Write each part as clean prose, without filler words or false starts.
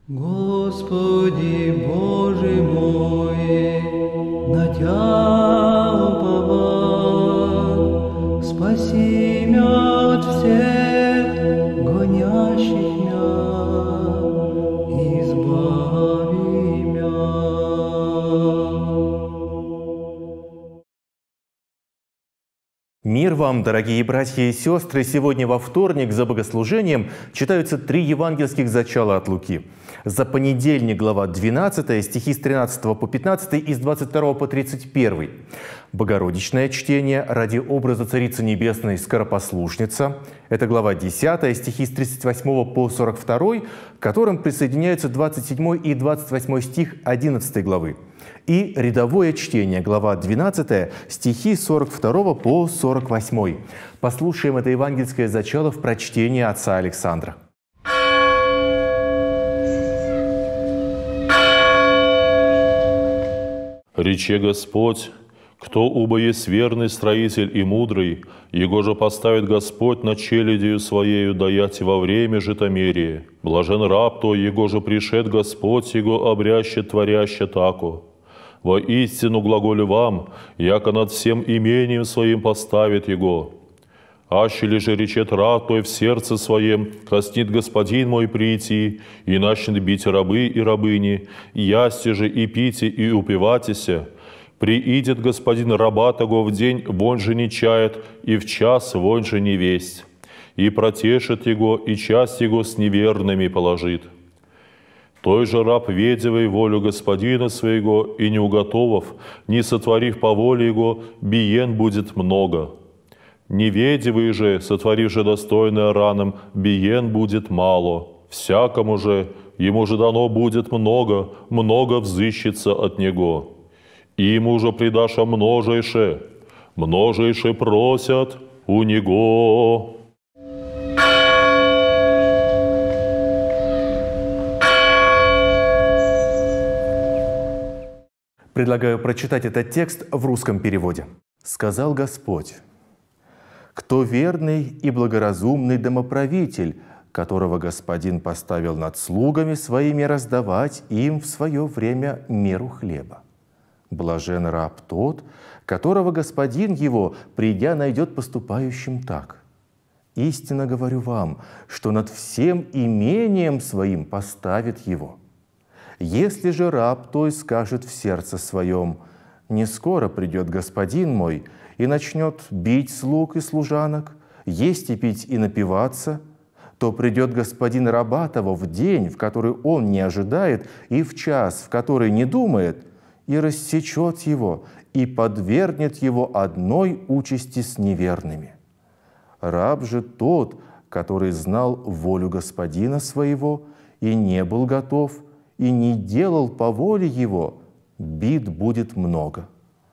Господи Боже мой, на Тя уповал, спаси мя от всех гонящих мя, избави мя. Мир вам, дорогие братья и сестры! Сегодня во вторник за богослужением читаются 3 евангельских зачала от Луки. За понедельник глава 12, стихи с 13 по 15 и с 22 по 31. Богородичное чтение ради образа Царицы Небесной «Скоропослушница». Это глава 10, стихи с 38 по 42, к которым присоединяются 27 и 28 стих 11 главы. И рядовое чтение, глава 12, стихи с 42 по 48. Послушаем это евангельское зачало в прочтении отца Александра. «Рече Господь, кто убо есть верный строитель и мудрый, его же поставит Господь над челядью своею даять во время житомерие. Блажен раб то, его же пришед Господь, его обрящет творяще тако. Воистину глаголю вам, яко над всем имением своим поставит его. Аще ли же речет раб той в сердце своем, коснит Господин мой прийти, и начнет бить рабы и рабыни, ясте же и пите и упиватися. Приидет Господин раба того в день, вон же не чает, и в час вон же не весть, и протешит его, и часть его с неверными положит. Той же раб, ведевый волю Господина своего, и не уготовав, не сотворив по воле его, биен будет много. Неведивый же, сотворив же достойное ранам, биен будет мало. Всякому же, ему же дано будет много, много взыщется от него. И ему же придаша множейше, множейше просят у него». Предлагаю прочитать этот текст в русском переводе. «Сказал Господь: кто верный и благоразумный домоправитель, которого Господин поставил над слугами своими раздавать им в свое время меру хлеба? Блажен раб тот, которого Господин его, придя, найдет поступающим так. Истинно говорю вам, что над всем имением своим поставит его. Если же раб той скажет в сердце своем: не скоро придет господин мой, и начнет бить слуг и служанок, есть и пить и напиваться, то придет господин раба того в день, в который он не ожидает, и в час, в который не думает, и рассечет его, и подвергнет его одной участи с неверными. Раб же тот, который знал волю господина своего и не был готов, и не делал по воле его, бит будет много.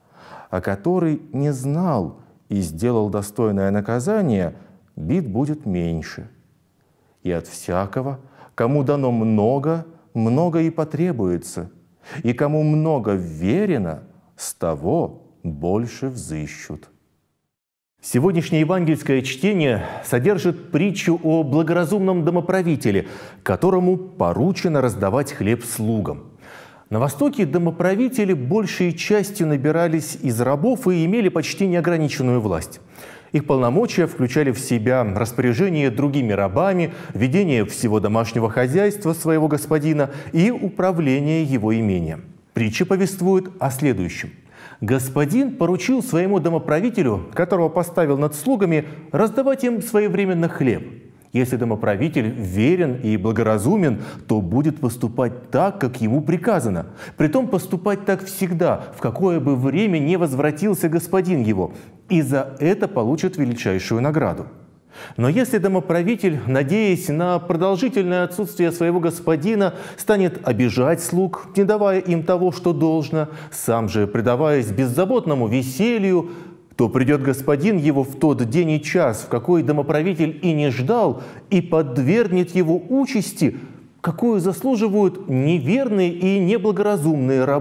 А который не знал и сделал достойное наказание, бит будет меньше. И от всякого, кому дано много, много и потребуется, и кому много вверено, с того больше взыщут». Сегодняшнее евангельское чтение содержит притчу о благоразумном домоправителе, которому поручено раздавать хлеб слугам. На Востоке домоправители большей частью набирались из рабов и имели почти неограниченную власть. Их полномочия включали в себя распоряжение другими рабами, ведение всего домашнего хозяйства своего господина и управление его имением. Притча повествует о следующем. Господин поручил своему домоправителю, которого поставил над слугами, раздавать им своевременно хлеб. Если домоправитель верен и благоразумен, то будет поступать так, как ему приказано. Притом поступать так всегда, в какое бы время не возвратился господин его, и за это получит величайшую награду. Но если домоправитель, надеясь на продолжительное отсутствие своего господина, станет обижать слуг, не давая им того, что должно, сам же предаваясь беззаботному веселью, то придет господин его в тот день и час, в какой домоправитель и не ждал, и подвергнет его участи, какую заслуживают неверные и неблагоразумные рабы.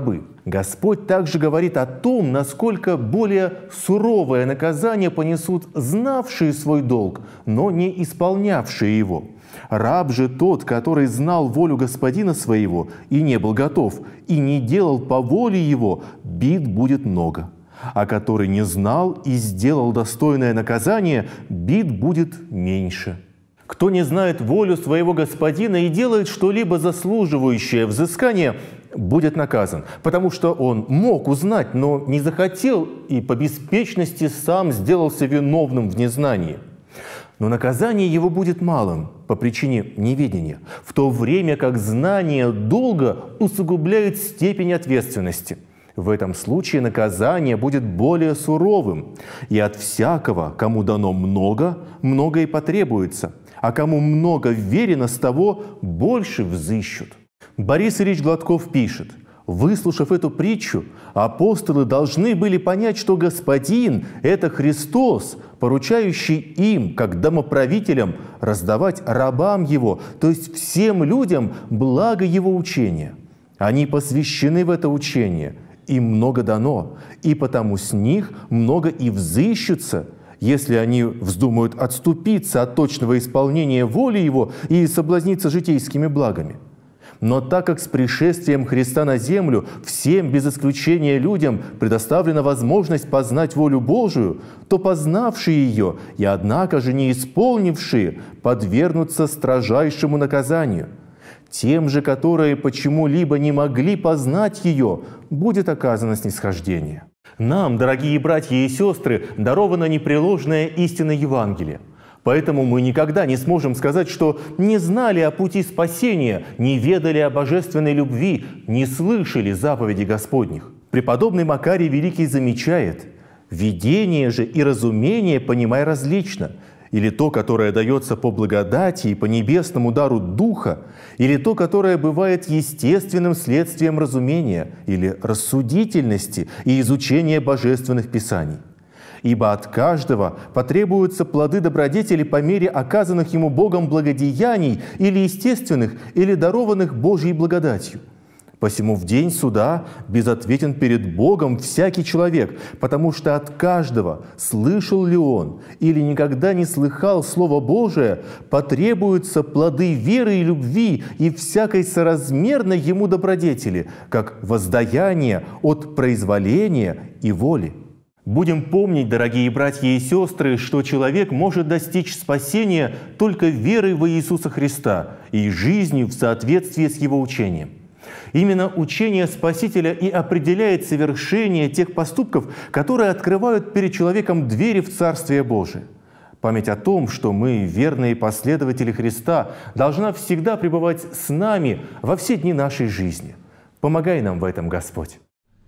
Господь также говорит о том, насколько более суровое наказание понесут знавшие свой долг, но не исполнявшие его. Раб же тот, который знал волю господина своего и не был готов, и не делал по воле его, бит будет много. А который не знал и сделал достойное наказание, бит будет меньше. Кто не знает волю своего господина и делает что-либо заслуживающее взыскания, будет наказан, потому что он мог узнать, но не захотел и по беспечности сам сделался виновным в незнании. Но наказание его будет малым по причине неведения, в то время как знание долга усугубляет степень ответственности. В этом случае наказание будет более суровым, и от всякого, кому дано много, много и потребуется, а кому много верено, с того больше взыщут. Борис Ильич Гладков пишет: выслушав эту притчу, апостолы должны были понять, что Господин – это Христос, поручающий им, как домоправителям, раздавать рабам Его, то есть всем людям, благо Его учения. Они посвящены в это учение, им много дано, и потому с них много и взыщутся, если они вздумают отступиться от точного исполнения воли Его и соблазниться житейскими благами. Но так как с пришествием Христа на землю всем без исключения людям предоставлена возможность познать волю Божию, то познавшие ее и, однако же, не исполнившие, подвергнутся строжайшему наказанию. Тем же, которые почему-либо не могли познать ее, будет оказано снисхождение. Нам, дорогие братья и сестры, дарована непреложная истина Евангелия. Поэтому мы никогда не сможем сказать, что не знали о пути спасения, не ведали о божественной любви, не слышали заповедей Господних. Преподобный Макарий Великий замечает: «Видение же и разумение понимай различно, или то, которое дается по благодати и по небесному дару Духа, или то, которое бывает естественным следствием разумения или рассудительности и изучения божественных писаний. Ибо от каждого потребуются плоды добродетели по мере оказанных ему Богом благодеяний или естественных, или дарованных Божьей благодатью. Посему в день суда безответен перед Богом всякий человек, потому что от каждого, слышал ли он или никогда не слыхал Слово Божие, потребуются плоды веры и любви и всякой соразмерной ему добродетели, как воздаяние от произволения и воли». Будем помнить, дорогие братья и сестры, что человек может достичь спасения только верой во Иисуса Христа и жизнью в соответствии с Его учением. Именно учение Спасителя и определяет совершение тех поступков, которые открывают перед человеком двери в Царствие Божие. Память о том, что мы, верные последователи Христа, должна всегда пребывать с нами во все дни нашей жизни. Помогай нам в этом, Господь.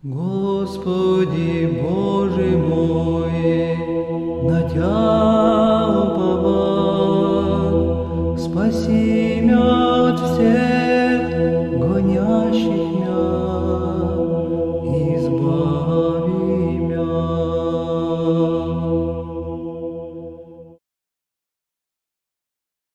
Господи Боже мой, на Тя уповал, спаси мя от всех гонящих мя.